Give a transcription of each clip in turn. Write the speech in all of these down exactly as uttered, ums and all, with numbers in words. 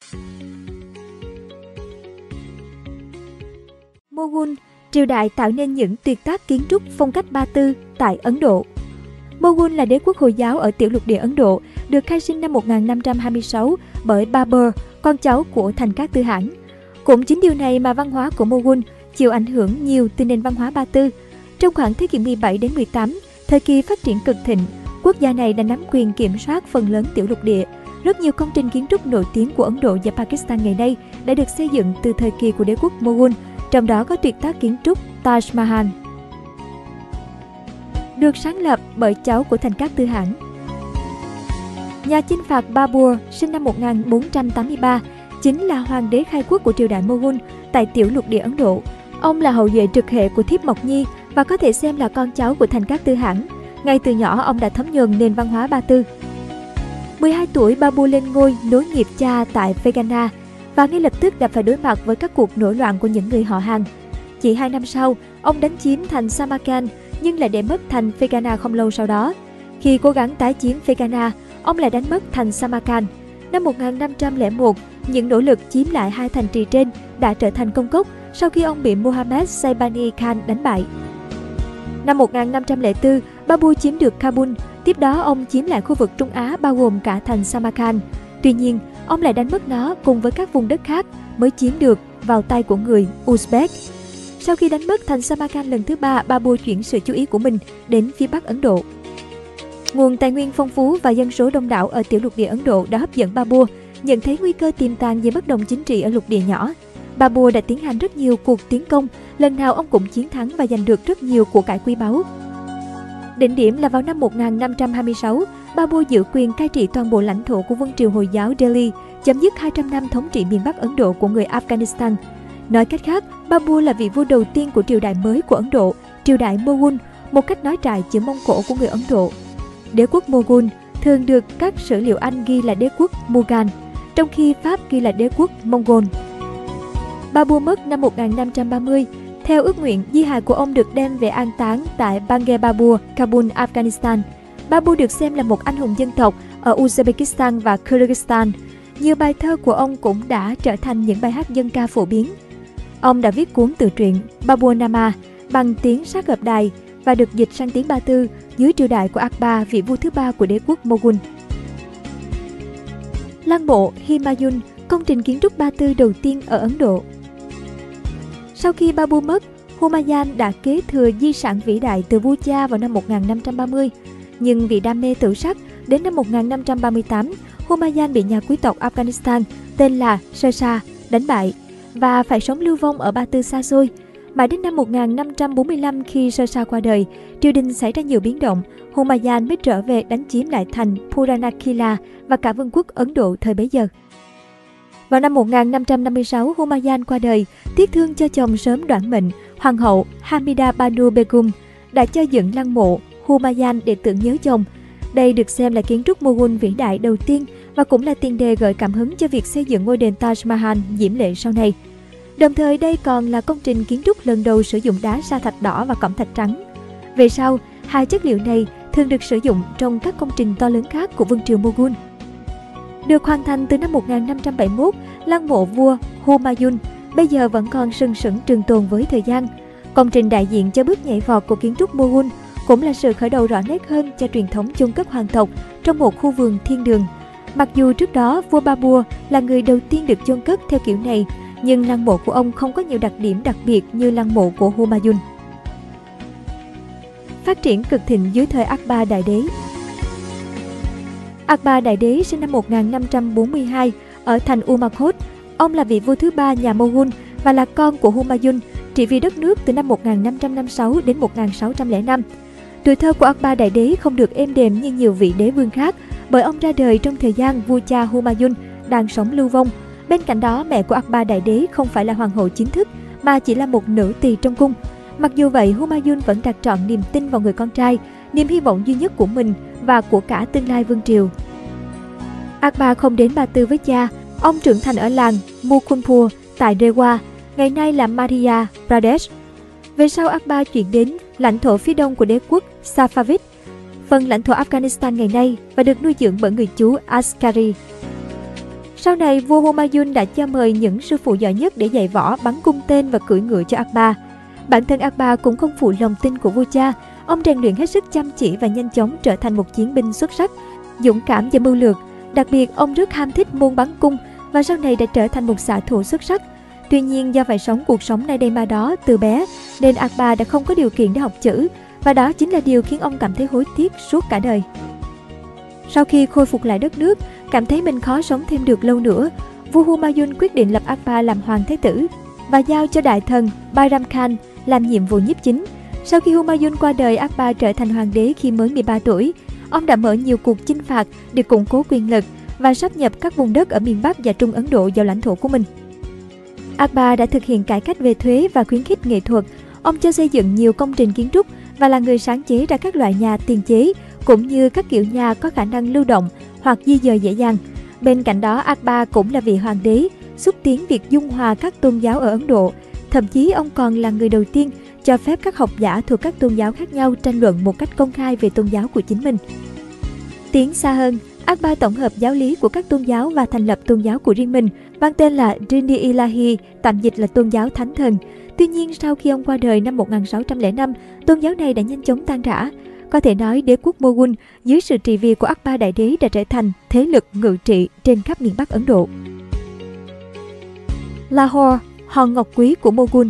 Mughal, triều đại tạo nên những tuyệt tác kiến trúc phong cách Ba Tư tại Ấn Độ. Mughal là đế quốc Hồi giáo ở tiểu lục địa Ấn Độ, được khai sinh năm một nghìn năm trăm hai mươi sáu bởi Babur, con cháu của Thành Cát Tư Hãn. Cũng chính điều này mà văn hóa của Mughal chịu ảnh hưởng nhiều từ nền văn hóa Ba Tư. Trong khoảng thế kỷ mười bảy đến mười tám, thời kỳ phát triển cực thịnh, quốc gia này đã nắm quyền kiểm soát phần lớn tiểu lục địa. Rất nhiều công trình kiến trúc nổi tiếng của Ấn Độ và Pakistan ngày nay đã được xây dựng từ thời kỳ của đế quốc Mughal, trong đó có tuyệt tác kiến trúc Taj Mahal, được sáng lập bởi cháu của Thành Cát Tư Hãn. Nhà chinh phạt Babur sinh năm một nghìn bốn trăm tám mươi ba, chính là hoàng đế khai quốc của triều đại Mughal tại tiểu lục địa Ấn Độ. Ông là hậu duệ trực hệ của Thiếp Mộc Nhi và có thể xem là con cháu của Thành Cát Tư Hãn. Ngay từ nhỏ, ông đã thấm nhuần nền văn hóa Ba Tư. mười hai tuổi, Babur lên ngôi nối nghiệp cha tại Fergana và ngay lập tức đã phải đối mặt với các cuộc nổi loạn của những người họ hàng. Chỉ hai năm sau, ông đánh chiếm thành Samarkand nhưng lại để mất thành Fergana không lâu sau đó. Khi cố gắng tái chiếm Fergana, ông lại đánh mất thành Samarkand. Năm một nghìn năm trăm lẻ một, những nỗ lực chiếm lại hai thành trì trên đã trở thành công cốc sau khi ông bị Muhammad Saibani Khan đánh bại. Năm một nghìn năm trăm lẻ bốn, Babur chiếm được Kabul, tiếp đó ông chiếm lại khu vực Trung Á bao gồm cả thành Samarkand. Tuy nhiên, ông lại đánh mất nó cùng với các vùng đất khác mới chiếm được vào tay của người Uzbek. Sau khi đánh mất thành Samarkand lần thứ ba, Babur chuyển sự chú ý của mình đến phía Bắc Ấn Độ. Nguồn tài nguyên phong phú và dân số đông đảo ở tiểu lục địa Ấn Độ đã hấp dẫn Babur, nhận thấy nguy cơ tiềm tàng về bất đồng chính trị ở lục địa nhỏ. Babur đã tiến hành rất nhiều cuộc tiến công, lần nào ông cũng chiến thắng và giành được rất nhiều của cải quý báu. Đỉnh điểm là vào năm một nghìn năm trăm hai mươi sáu, Babur giữ quyền cai trị toàn bộ lãnh thổ của Vương triều Hồi giáo Delhi, chấm dứt hai trăm năm thống trị miền Bắc Ấn Độ của người Afghanistan. Nói cách khác, Babur là vị vua đầu tiên của triều đại mới của Ấn Độ, triều đại Mughal, một cách nói trải chữ Mông Cổ của người Ấn Độ. Đế quốc Mughal thường được các sử liệu Anh ghi là đế quốc Mughal, trong khi Pháp ghi là đế quốc Mongol. Babur mất năm một nghìn năm trăm ba mươi. Theo ước nguyện, di hài của ông được đem về an táng tại Bange Babur, Kabul, Afghanistan. Babur được xem là một anh hùng dân tộc ở Uzbekistan và Kyrgyzstan. Nhiều bài thơ của ông cũng đã trở thành những bài hát dân ca phổ biến. Ông đã viết cuốn tự truyện Baburnama bằng tiếng sát gập đài và được dịch sang tiếng Ba Tư dưới triều đại của Akbar, vị vua thứ ba của đế quốc Mughal. Lăng mộ Humayun, công trình kiến trúc Ba Tư đầu tiên ở Ấn Độ. Sau khi Babur mất, Humayun đã kế thừa di sản vĩ đại từ vua cha vào năm một nghìn năm trăm ba mươi. Nhưng vì đam mê tự sát, đến năm một nghìn năm trăm ba mươi tám, Humayun bị nhà quý tộc Afghanistan tên là Sher Shah đánh bại và phải sống lưu vong ở Ba Tư xa xôi. Mãi đến năm một nghìn năm trăm bốn mươi lăm, khi Sher Shah qua đời, triều đình xảy ra nhiều biến động, Humayun mới trở về đánh chiếm lại thành Puranakila và cả vương quốc Ấn Độ thời bấy giờ. Vào năm một nghìn năm trăm năm mươi sáu, Humayun qua đời, tiếc thương cho chồng sớm đoạn mệnh, hoàng hậu Hamida Banu Begum đã cho dựng lăng mộ Humayun để tưởng nhớ chồng. Đây được xem là kiến trúc Mughal vĩ đại đầu tiên và cũng là tiền đề gợi cảm hứng cho việc xây dựng ngôi đền Taj Mahal diễm lệ sau này. Đồng thời đây còn là công trình kiến trúc lần đầu sử dụng đá sa thạch đỏ và cẩm thạch trắng. Về sau, hai chất liệu này thường được sử dụng trong các công trình to lớn khác của vương triều Mughal. Được hoàn thành từ năm một nghìn năm trăm bảy mươi mốt, lăng mộ vua Humayun bây giờ vẫn còn sừng sững trường tồn với thời gian. Công trình đại diện cho bước nhảy vọt của kiến trúc Mughal, cũng là sự khởi đầu rõ nét hơn cho truyền thống chôn cất hoàng tộc trong một khu vườn thiên đường. Mặc dù trước đó vua Babur là người đầu tiên được chôn cất theo kiểu này, nhưng lăng mộ của ông không có nhiều đặc điểm đặc biệt như lăng mộ của Humayun. Phát triển cực thịnh dưới thời Akbar Đại Đế. Akbar Đại Đế sinh năm một nghìn năm trăm bốn mươi hai ở thành Umakot. Ông là vị vua thứ ba nhà Mughal và là con của Humayun, trị vì đất nước từ năm một nghìn năm trăm năm mươi sáu đến một nghìn sáu trăm lẻ năm. Tuổi thơ của Akbar Đại Đế không được êm đềm như nhiều vị đế vương khác, bởi ông ra đời trong thời gian vua cha Humayun đang sống lưu vong. Bên cạnh đó, mẹ của Akbar Đại Đế không phải là hoàng hậu chính thức, mà chỉ là một nữ tỳ trong cung. Mặc dù vậy, Humayun vẫn đặt trọn niềm tin vào người con trai, niềm hy vọng duy nhất của mình và của cả tương lai vương triều. Akbar không đến Ba Tư với cha, ông trưởng thành ở làng Mukunpur tại Rewa, ngày nay là Madhya Pradesh. Về sau, Akbar chuyển đến lãnh thổ phía đông của đế quốc Safavid, phần lãnh thổ Afghanistan ngày nay, và được nuôi dưỡng bởi người chú Askari. Sau này, vua Humayun đã cho mời những sư phụ giỏi nhất để dạy võ, bắn cung tên và cưỡi ngựa cho Akbar. Bản thân Akbar cũng không phụ lòng tin của vua cha. Ông rèn luyện hết sức chăm chỉ và nhanh chóng trở thành một chiến binh xuất sắc, dũng cảm và mưu lược. Đặc biệt, ông rất ham thích môn bắn cung và sau này đã trở thành một xạ thủ xuất sắc. Tuy nhiên, do phải sống cuộc sống này đây ma đó từ bé, nên Akbar đã không có điều kiện để học chữ, và đó chính là điều khiến ông cảm thấy hối tiếc suốt cả đời. Sau khi khôi phục lại đất nước, cảm thấy mình khó sống thêm được lâu nữa, vua Humayun quyết định lập Akbar làm hoàng thái tử và giao cho đại thần Bairam Khan làm nhiệm vụ nhiếp chính. Sau khi Humayun qua đời, Akbar trở thành hoàng đế khi mới mười ba tuổi. Ông đã mở nhiều cuộc chinh phạt để củng cố quyền lực và sáp nhập các vùng đất ở miền Bắc và Trung Ấn Độ vào lãnh thổ của mình. Akbar đã thực hiện cải cách về thuế và khuyến khích nghệ thuật. Ông cho xây dựng nhiều công trình kiến trúc và là người sáng chế ra các loại nhà tiền chế, cũng như các kiểu nhà có khả năng lưu động hoặc di dời dễ dàng. Bên cạnh đó, Akbar cũng là vị hoàng đế xúc tiến việc dung hòa các tôn giáo ở Ấn Độ. Thậm chí ông còn là người đầu tiên cho phép các học giả thuộc các tôn giáo khác nhau tranh luận một cách công khai về tôn giáo của chính mình. Tiến xa hơn, Akbar tổng hợp giáo lý của các tôn giáo và thành lập tôn giáo của riêng mình, mang tên là Dini Ilahi, tạm dịch là tôn giáo thánh thần. Tuy nhiên, sau khi ông qua đời năm một nghìn sáu trăm lẻ năm, tôn giáo này đã nhanh chóng tan rã. Có thể nói, đế quốc Mughal dưới sự trị vì của Akbar đại đế đã trở thành thế lực ngự trị trên khắp miền Bắc Ấn Độ. Lahore, hòn ngọc quý của Mughal.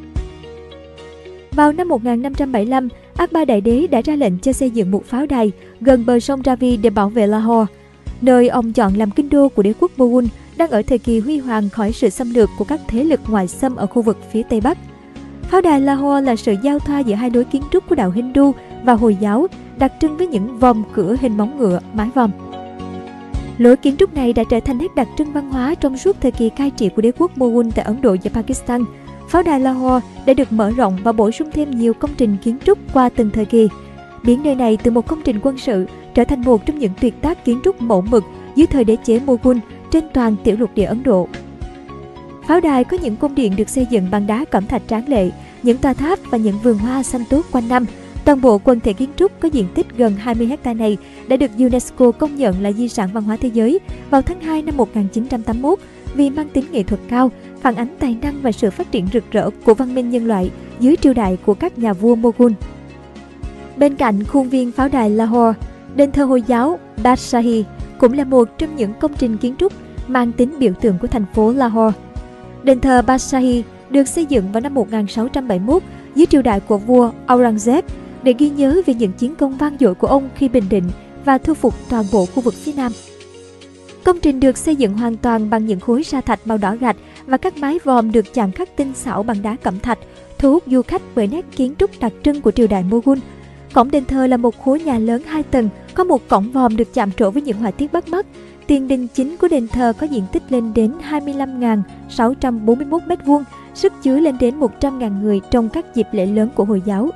Vào năm một nghìn năm trăm bảy mươi lăm, Akbar đại đế đã ra lệnh cho xây dựng một pháo đài gần bờ sông Ravi để bảo vệ Lahore, nơi ông chọn làm kinh đô của đế quốc Mughal đang ở thời kỳ huy hoàng khỏi sự xâm lược của các thế lực ngoại xâm ở khu vực phía Tây Bắc. Pháo đài Lahore là sự giao thoa giữa hai lối kiến trúc của đạo Hindu và Hồi giáo, đặc trưng với những vòm cửa hình móng ngựa, mái vòm. Lối kiến trúc này đã trở thành nét đặc trưng văn hóa trong suốt thời kỳ cai trị của đế quốc Mughal tại Ấn Độ và Pakistan. Pháo đài Lahore đã được mở rộng và bổ sung thêm nhiều công trình kiến trúc qua từng thời kỳ, biến nơi này từ một công trình quân sự trở thành một trong những tuyệt tác kiến trúc mẫu mực dưới thời đế chế Mughal trên toàn tiểu lục địa Ấn Độ. Pháo đài có những cung điện được xây dựng bằng đá cẩm thạch tráng lệ, những tòa tháp và những vườn hoa xanh tốt quanh năm. Toàn bộ quần thể kiến trúc có diện tích gần hai mươi héc-ta này đã được UNESCO công nhận là di sản văn hóa thế giới vào tháng hai năm một nghìn chín trăm tám mươi mốt vì mang tính nghệ thuật cao, phản ánh tài năng và sự phát triển rực rỡ của văn minh nhân loại dưới triều đại của các nhà vua Mughal. Bên cạnh khuôn viên pháo đài Lahore, đền thờ Hồi giáo Badshahi cũng là một trong những công trình kiến trúc mang tính biểu tượng của thành phố Lahore. Đền thờ Badshahi được xây dựng vào năm một nghìn sáu trăm bảy mươi mốt dưới triều đại của vua Aurangzeb để ghi nhớ về những chiến công vang dội của ông khi bình định và thu phục toàn bộ khu vực phía Nam. Công trình được xây dựng hoàn toàn bằng những khối sa thạch màu đỏ gạch và các mái vòm được chạm khắc tinh xảo bằng đá cẩm thạch, thu hút du khách bởi nét kiến trúc đặc trưng của triều đại Mughal. Cổng đền thờ là một khối nhà lớn hai tầng, có một cổng vòm được chạm trổ với những họa tiết bắt mắt. Tiền đình chính của đền thờ có diện tích lên đến hai mươi lăm nghìn sáu trăm bốn mươi mốt mét vuông, sức chứa lên đến một trăm nghìn người trong các dịp lễ lớn của Hồi giáo.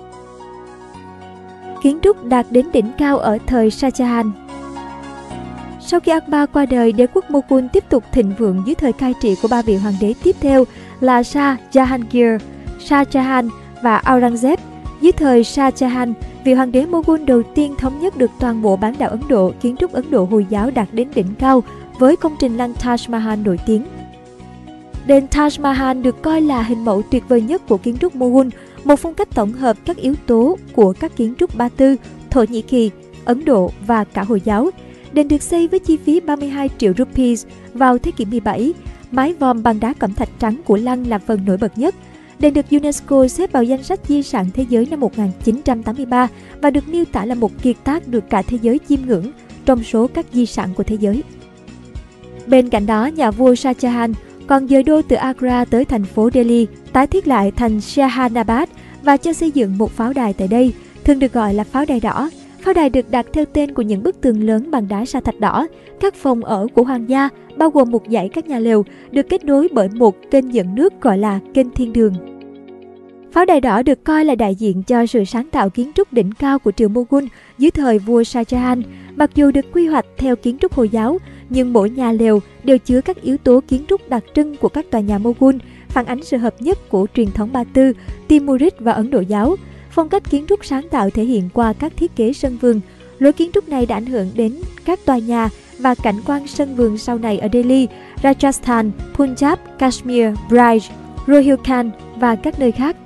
Kiến trúc đạt đến đỉnh cao ở thời Shah Jahan. Sau khi Akbar qua đời, đế quốc Mughal tiếp tục thịnh vượng dưới thời cai trị của ba vị hoàng đế tiếp theo là Shah Jahangir, Shah Jahan và Aurangzeb. Dưới thời Shah Jahan, vị hoàng đế Mughal đầu tiên thống nhất được toàn bộ bán đảo Ấn Độ, kiến trúc Ấn Độ Hồi giáo đạt đến đỉnh cao với công trình lăng Taj Mahal nổi tiếng. Đền Taj Mahal được coi là hình mẫu tuyệt vời nhất của kiến trúc Mughal, một phong cách tổng hợp các yếu tố của các kiến trúc Ba Tư, Thổ Nhĩ Kỳ, Ấn Độ và cả Hồi giáo. Đền được xây với chi phí ba mươi hai triệu rupees vào thế kỷ mười bảy. Mái vòm bằng đá cẩm thạch trắng của lăng là phần nổi bật nhất. Đền được UNESCO xếp vào danh sách di sản thế giới năm một nghìn chín trăm tám mươi ba và được miêu tả là một kiệt tác được cả thế giới chiêm ngưỡng trong số các di sản của thế giới. Bên cạnh đó, nhà vua Shah Jahan còn dời đô từ Agra tới thành phố Delhi, tái thiết lại thành Shahanabad và cho xây dựng một pháo đài tại đây, thường được gọi là pháo đài đỏ. Pháo đài được đặt theo tên của những bức tường lớn bằng đá sa thạch đỏ. Các phòng ở của hoàng gia, bao gồm một dãy các nhà lều, được kết nối bởi một kênh dẫn nước gọi là kênh Thiên Đường. Pháo đài đỏ được coi là đại diện cho sự sáng tạo kiến trúc đỉnh cao của triều Mughal dưới thời vua Shah Jahan. Mặc dù được quy hoạch theo kiến trúc Hồi giáo, nhưng mỗi nhà lều đều chứa các yếu tố kiến trúc đặc trưng của các tòa nhà Mughal, phản ánh sự hợp nhất của truyền thống Ba Tư, Timurid và Ấn Độ giáo. Phong cách kiến trúc sáng tạo thể hiện qua các thiết kế sân vườn. Lối kiến trúc này đã ảnh hưởng đến các tòa nhà và cảnh quan sân vườn sau này ở Delhi, Rajasthan, Punjab, Kashmir, Braj, Rohilkhand và các nơi khác.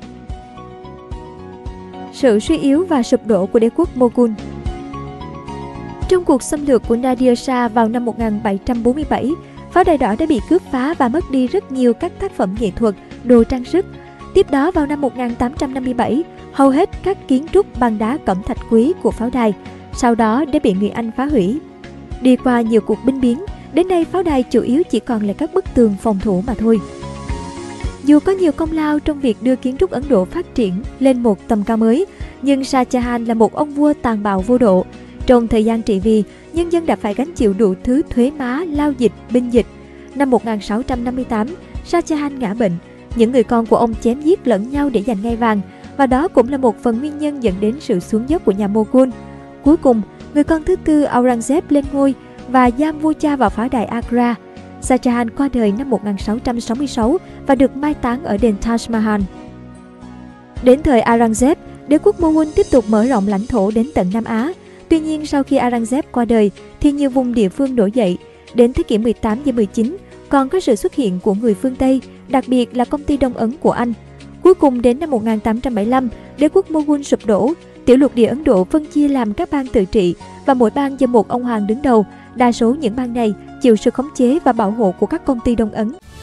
Sự suy yếu và sụp đổ của đế quốc Mughal. Trong cuộc xâm lược của Nadir Shah vào năm một nghìn bảy trăm bốn mươi bảy, pháo đài đỏ đã bị cướp phá và mất đi rất nhiều các tác phẩm nghệ thuật, đồ trang sức. Tiếp đó vào năm một nghìn tám trăm năm mươi bảy, hầu hết các kiến trúc bằng đá cẩm thạch quý của pháo đài sau đó đã bị người Anh phá hủy. Đi qua nhiều cuộc binh biến, đến nay pháo đài chủ yếu chỉ còn là các bức tường phòng thủ mà thôi. Dù có nhiều công lao trong việc đưa kiến trúc Ấn Độ phát triển lên một tầm cao mới, nhưng Shah Jahan là một ông vua tàn bạo vô độ. Trong thời gian trị vì, nhân dân đã phải gánh chịu đủ thứ thuế má, lao dịch, binh dịch. Năm một nghìn sáu trăm năm mươi tám, Shah Jahan ngã bệnh. Những người con của ông chém giết lẫn nhau để giành ngai vàng, và đó cũng là một phần nguyên nhân dẫn đến sự xuống dốc của nhà Mughal. Cuối cùng, người con thứ tư Aurangzeb lên ngôi và giam vua cha vào pháo đài Agra. Shah Jahan qua đời năm một nghìn sáu trăm sáu mươi sáu và được mai táng ở đền Taj Mahal. Đến thời Aurangzeb, đế quốc Mughal tiếp tục mở rộng lãnh thổ đến tận Nam Á. Tuy nhiên, sau khi Aurangzeb qua đời, thì nhiều vùng địa phương nổi dậy. Đến thế kỷ mười tám và mười chín, còn có sự xuất hiện của người phương Tây, đặc biệt là công ty Đông Ấn của Anh. Cuối cùng đến năm một nghìn tám trăm bảy mươi lăm, đế quốc Mughal sụp đổ. Tiểu lục địa Ấn Độ phân chia làm các bang tự trị và mỗi bang do một ông hoàng đứng đầu. Đa số những bang này chịu sự khống chế và bảo hộ của các công ty Đông Ấn.